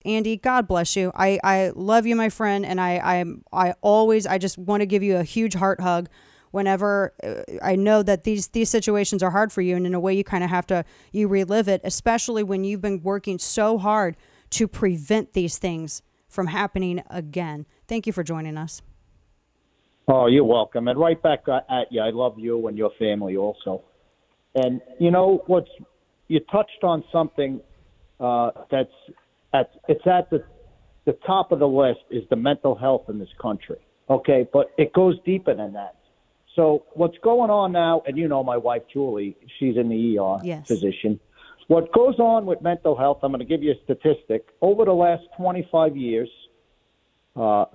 Andy, God bless you. I love you, my friend, and I just want to give you a huge heart hug whenever I know that these situations are hard for you, and in a way you kind of have to, you relive it, especially when you've been working so hard to prevent these things from happening again. Thank you for joining us. Oh, you're welcome. And right back at you. I love you and your family also. And you touched on something it's at the top of the list is the mental health in this country. Okay, but it goes deeper than that. So what's going on now, and you know my wife, Julie, she's in the ER physician. What goes on with mental health, I'm going to give you a statistic. Over the last 25 years, 50%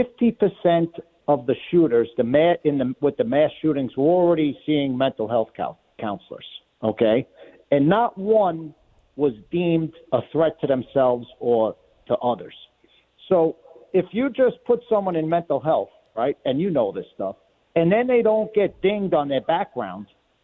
of the shooters with the mass shootings were already seeing mental health counselors, okay? And not one was deemed a threat to themselves or to others. So if you just put someone in mental health, right, and you know this stuff, and then they don't get dinged on their background,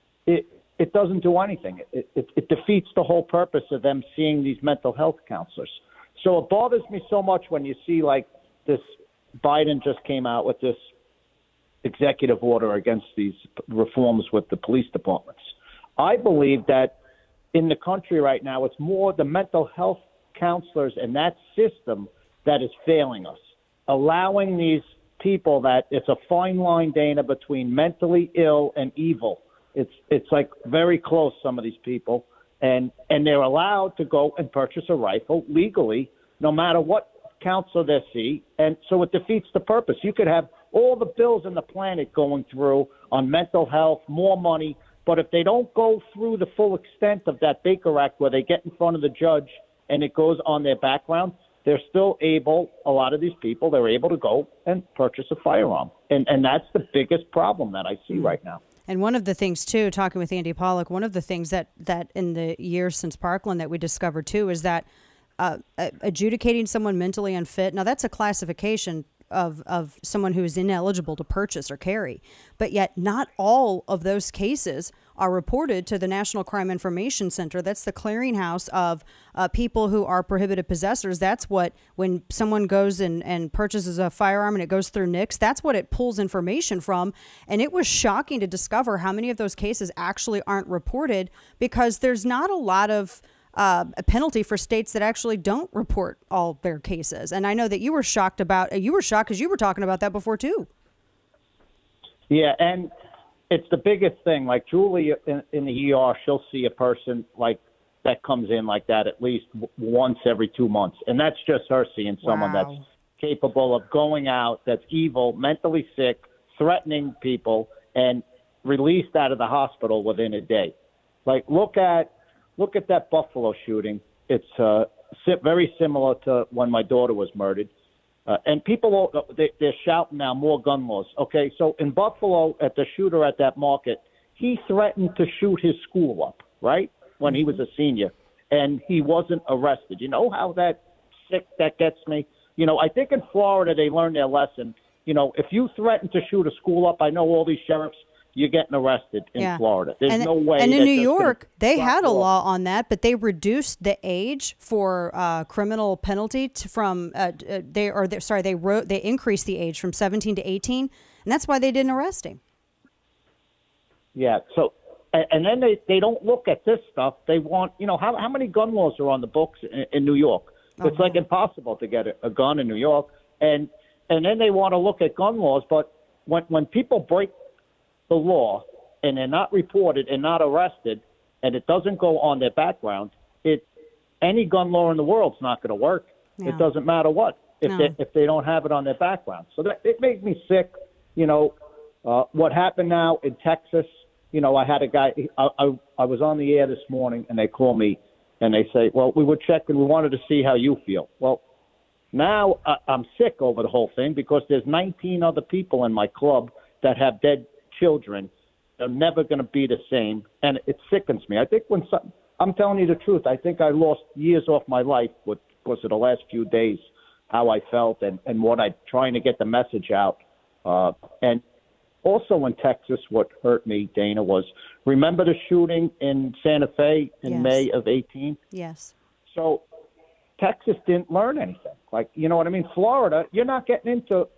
it doesn't do anything. It defeats the whole purpose of them seeing these mental health counselors. So it bothers me so much when you see like this Biden just came out with this executive order against these reforms with the police departments. I believe that in the country right now, it's more the mental health counselors and that system that is failing us, allowing these people that it's a fine line, Dana, between mentally ill and evil. It's like very close, some of these people, and they're allowed to go and purchase a rifle legally, no matter what counselor they see, and so it defeats the purpose. You could have all the bills in the planet going through on mental health, more money, but if they don't go through the full extent of that Baker Act where they get in front of the judge and it goes on their background, they're still able, a lot of these people, they're able to go and purchase a firearm. And that's the biggest problem that I see right now. And one of the things, too, talking with Andy Pollack, one of the things that in the years since Parkland that we discovered, too, is that adjudicating someone mentally unfit, now that's a classification of someone who is ineligible to purchase or carry. But yet not all of those cases are reported to the National Crime Information Center. That's the clearinghouse of people who are prohibited possessors. That's what, when someone goes and purchases a firearm and it goes through NICS, that's what it pulls information from. And it was shocking to discover how many of those cases actually aren't reported because there's not a lot of a penalty for states that actually don't report all their cases. And I know that you were shocked because you were talking about that before too. Yeah, and it's the biggest thing. Like Julie in the ER, she'll see a person like that comes in like that at least once every 2 months. And that's just her seeing someone that's capable of going out, that's evil, mentally sick, threatening people, and released out of the hospital within a day. Like, look at that Buffalo shooting. It's very similar to when my daughter was murdered. And people, they're shouting now, more gun laws. Okay, so in Buffalo, at the shooter at that market, he threatened to shoot his school up, right, when he was a senior, and he wasn't arrested. You know how that gets me? You know, I think in Florida they learned their lesson. You know, if you threaten to shoot a school up, I know all these sheriffs, you're getting arrested in Florida. There's no way. And in New York, they had a law on that, but they reduced the age for criminal penalty they increased the age from 17 to 18, and that's why they didn't arrest him. Yeah. So, and then they don't look at this stuff. They want, you know, how many gun laws are on the books in New York? It's like impossible to get a gun in New York, and then they want to look at gun laws, but when people break the law and they're not reported and not arrested and it doesn't go on their background, any gun law in the world's not going to work. No. It doesn't matter what if they don't have it on their background. So it made me sick. You know, what happened now in Texas, you know, I had a guy, I was on the air this morning and they call me and they say, well, we were checking, we wanted to see how you feel. Well, now I'm sick over the whole thing because there's 19 other people in my club that have dead children. They're never going to be the same, and it sickens me. I think I'm telling you the truth, I think I lost years off my life because of the last few days, how I felt and what I'm trying to get the message out. And also in Texas, what hurt me, Dana, was remember the shooting in Santa Fe in May of 18? Yes. So Texas didn't learn anything. Like, you know what I mean? Florida, you're not getting into.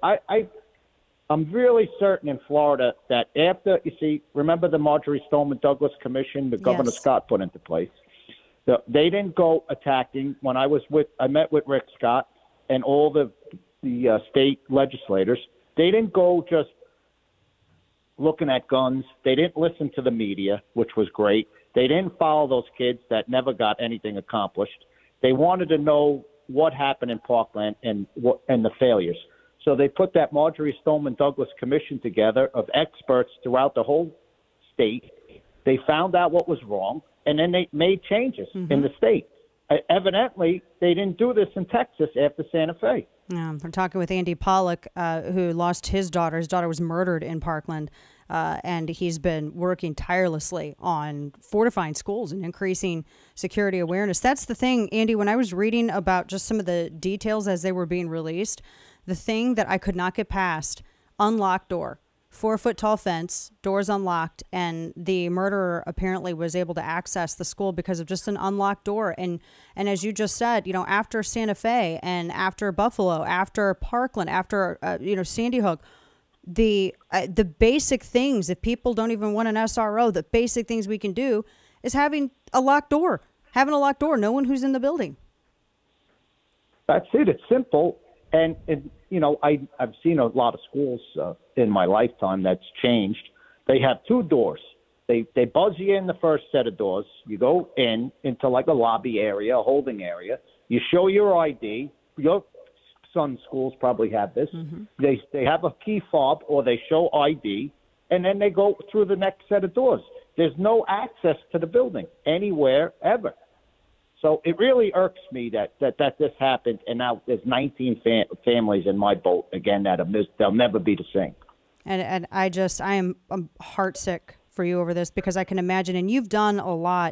I'm really certain in Florida that after, you see, remember the Marjorie Stoneman Douglas Commission that Governor Scott put into place? They didn't go attacking. When I met with Rick Scott and all the state legislators. They didn't go just looking at guns. They didn't listen to the media, which was great. They didn't follow those kids that never got anything accomplished. They wanted to know what happened in Parkland and the failures. So they put that Marjorie Stoneman Douglas Commission together of experts throughout the whole state. They found out what was wrong, and then they made changes in the state. Evidently, they didn't do this in Texas after Santa Fe. Yeah, we're talking with Andy Pollack, who lost his daughter. His daughter was murdered in Parkland, and he's been working tirelessly on fortifying schools and increasing security awareness. That's the thing, Andy, when I was reading about just some of the details as they were being released, the thing that I could not get past, unlocked door. 4-foot-tall fence, doors unlocked, and the murderer apparently was able to access the school because of just an unlocked door. And as you just said, you know, after Santa Fe and after Buffalo, after Parkland, after Sandy Hook, the basic things, if people don't even want an SRO, the basic things we can do is having a locked door, no one who's in the building. That's it. It's simple. And you know, I've seen a lot of schools in my lifetime that's changed. They have two doors. They buzz you in the first set of doors. You go into like a lobby area, a holding area. You show your ID. Your son's schools probably have this. They have a key fob or they show ID, and then they go through the next set of doors. There's no access to the building anywhere ever. So it really irks me that this happened, and now there's 19 families in my boat again that they'll never be the same. And I'm heartsick for you over this because I can imagine, and you've done a lot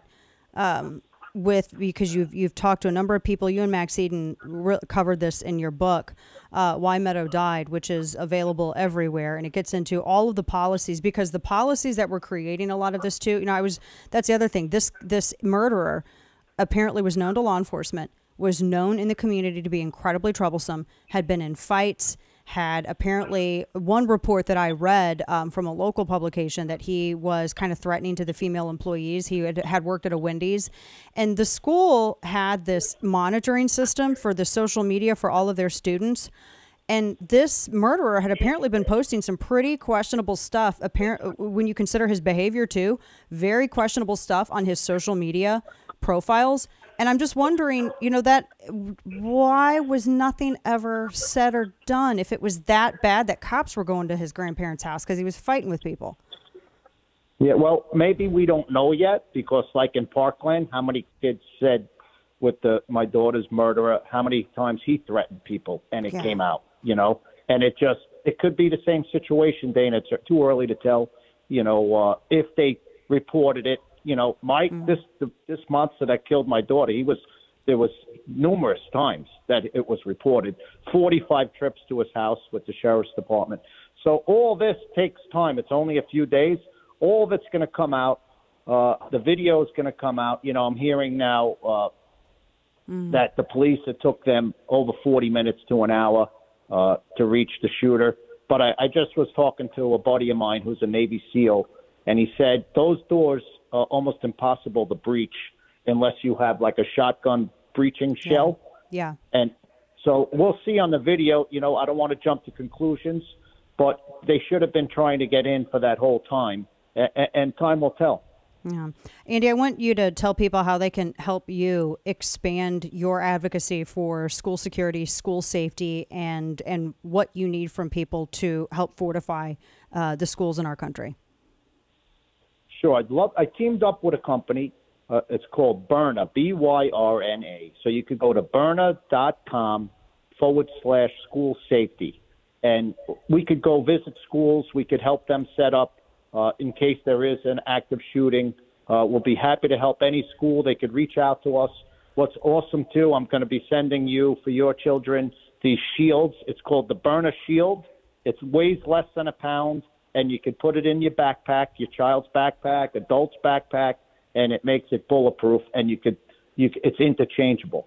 because you've talked to a number of people. You and Max Eden covered this in your book, Why Meadow Died, which is available everywhere, and it gets into all of the policies because the policies that were creating a lot of this too. You know, that's the other thing. This murderer apparently was known to law enforcement, was known in the community to be incredibly troublesome, had been in fights, had apparently one report that I read from a local publication that he was kind of threatening to the female employees. He had worked at a Wendy's, and the school had this monitoring system for the social media for all of their students. And this murderer had apparently been posting some pretty questionable stuff, when you consider his behavior too, very questionable stuff on his social media profiles. And I'm just wondering, you know, why was nothing ever said or done if it was that bad that cops were going to his grandparents' house because he was fighting with people? Yeah, well, maybe we don't know yet because, like in Parkland, how many kids said with my daughter's murderer, how many times he threatened people and it came out, you know? And it could be the same situation, Dana. It's too early to tell, you know, if they reported it. You know, this monster that killed my daughter, there was numerous times that it was reported, 45 trips to his house with the sheriff's department. So all this takes time. It's only a few days. All of it's going to come out. The video is going to come out. You know, I'm hearing now that the police, it took them over 40 minutes to an hour to reach the shooter. But I just was talking to a buddy of mine who's a Navy SEAL, and he said those doors are almost impossible to breach unless you have like a shotgun breaching shell. Yeah. And so we'll see on the video. You know, I don't want to jump to conclusions, but they should have been trying to get in for that whole time, and time will tell. Yeah. Andy, I want you to tell people how they can help you expand your advocacy for school security, school safety, and what you need from people to help fortify the schools in our country. Sure. I teamed up with a company. It's called Byrna, Byrna. So you could go to Byrna.com/school safety. And we could go visit schools. We could help them set up in case there is an active shooting. We'll be happy to help any school. They could reach out to us. What's awesome, too, I'm going to be sending you, for your children, these shields. It's called the Byrna Shield. It weighs less than a pound. And you can put it in your backpack, your child's backpack, adult's backpack, and it makes it bulletproof. And it's interchangeable.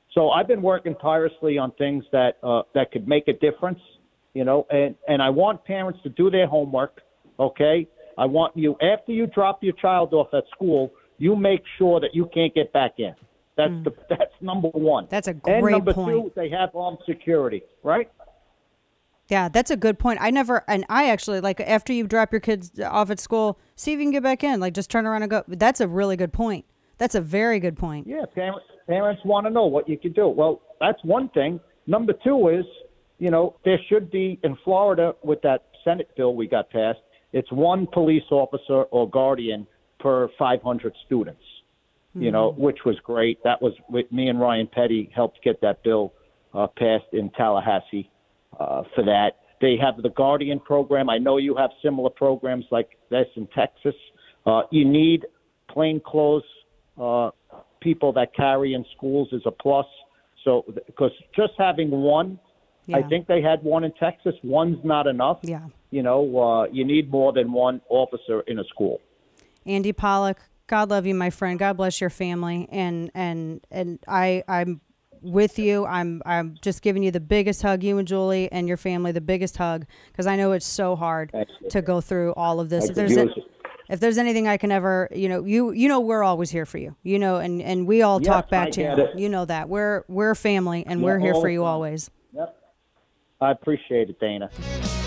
So I've been working tirelessly on things that that could make a difference, you know, and I want parents to do their homework, okay? I want you, after you drop your child off at school, you make sure that you can't get back in. That's number one. That's a great point. And number point. two, they have armed security, right? Yeah, that's a good point. I actually, like, after you drop your kids off at school, see if you can get back in. Like, just turn around and go. That's a really good point. That's a very good point. Yeah, parents want to know what you can do. Well, that's one thing. Number two is, you know, there should be, in Florida, with that Senate bill we got passed, it's one police officer or guardian per 500 students. You know, which was great. That was with me and Ryan Petty helped get that bill passed in Tallahassee for that. They have the Guardian program. I know you have similar programs like this in Texas. You need plainclothes people that carry in schools is a plus. So, because just having one, I think they had one in Texas. One's not enough. Yeah. You know, you need more than one officer in a school. Andy Pollack, God love you, my friend. God bless your family. And I'm with you. I'm just giving you the biggest hug, you and Julie and your family, the biggest hug, because I know it's so hard to go through all of this. If there's anything I can ever, you know, we're always here for you, you know, and we all talk back to you. You know that we're family and we're here for you always. Yep. I appreciate it, Dana.